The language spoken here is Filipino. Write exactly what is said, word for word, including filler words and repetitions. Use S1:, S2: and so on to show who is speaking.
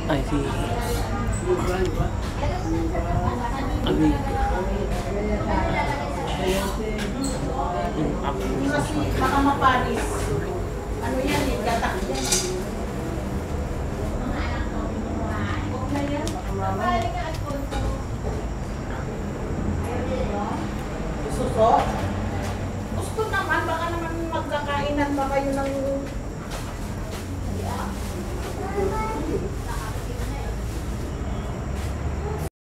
S1: Ay, si... Abi. Yung ako.
S2: Baka mapanis. Ano yan eh, gatak yan. Suso? Gusto naman, baka naman magkakainan ba kayo ng...